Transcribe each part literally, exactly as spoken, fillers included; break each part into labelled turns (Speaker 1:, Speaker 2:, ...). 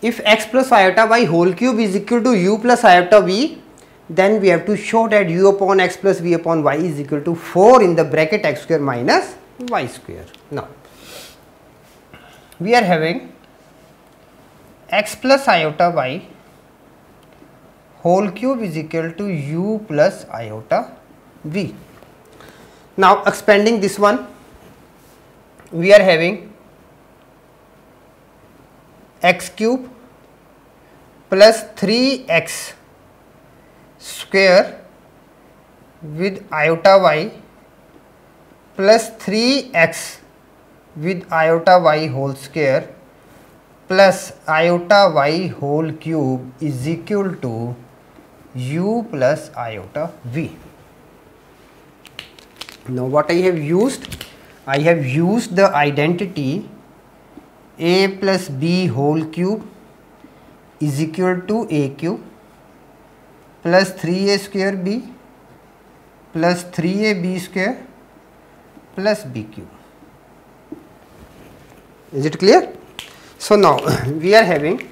Speaker 1: if x plus iota y whole cube is equal to u plus iota v, then we have to show that u upon x plus v upon y is equal to four in the bracket x square minus y square. Now, we are having x plus iota y whole cube is equal to u plus iota v. Now, expanding this one, we are having x cube plus three x square with iota y plus three x with iota y whole square plus iota y whole cube is equal to u plus iota v. Now, what I have used? I have used the identity a plus b whole cube is equal to a cube plus three a square b plus three a b square plus b cube. Is it clear? So, now we are having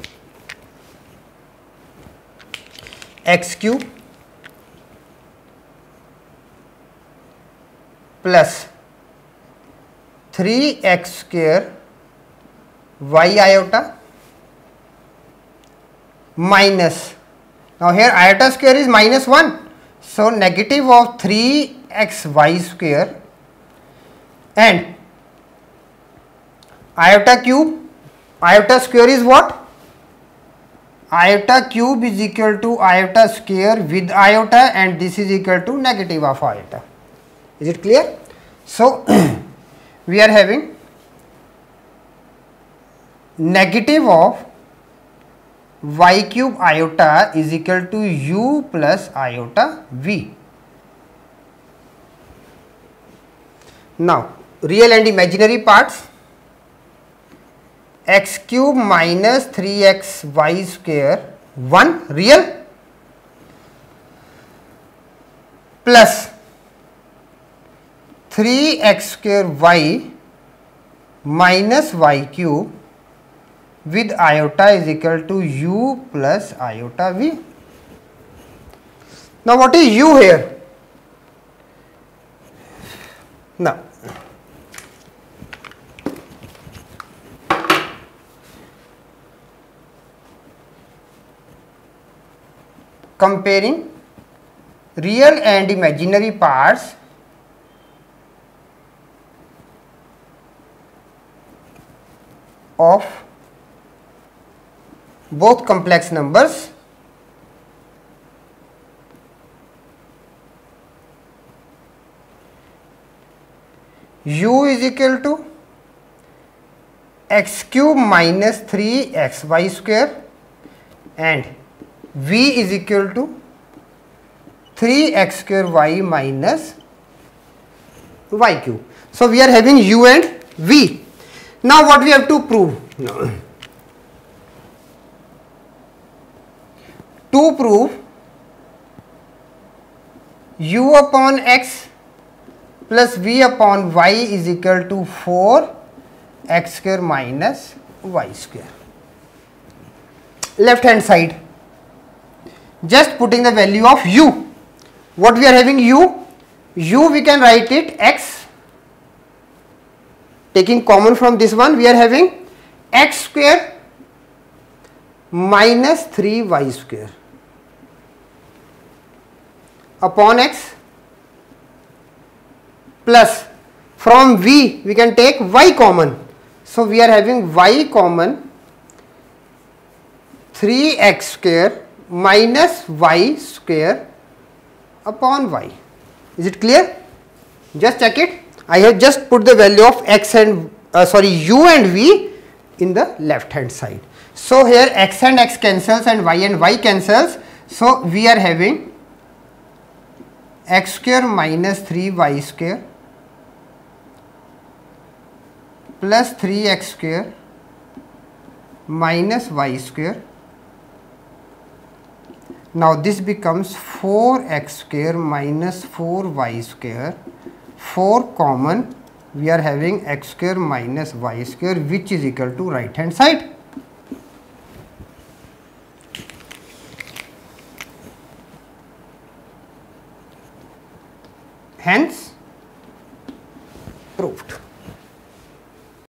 Speaker 1: x cube plus three x square y iota minus, now here iota square is minus one, so negative of three x y square and iota cube, iota square is what? Iota cube is equal to iota square with iota, and this is equal to negative of iota. Is it clear? So, we are having negative of y cube iota is equal to u plus iota v. Now, real and imaginary parts, x cube minus three x y square one real plus three x square y minus y cube with iota is equal to u plus iota v. Now, what is u here? Now, comparing real and imaginary parts, of both complex numbers, u is equal to x cube minus three x y square and v is equal to three x square y minus y cube. So, we are having u and v. Now, what we have to prove? No. To prove u upon x plus v upon y is equal to four x square minus y square. Left hand side, just putting the value of u. What we are having u? U we can write it x. Taking common from this one, we are having x square minus three y square upon x plus from v we can take y common. So, we are having y common three x square minus y square upon y. Is it clear? Just check it. I have just put the value of x and uh, sorry u and v in the left hand side. So, here x and x cancels and y and y cancels. So, we are having x square minus three y square plus three x square minus y square. Now, this becomes four x square minus four y square, four common, we are having x square minus y square, which is equal to right hand side. hence proved.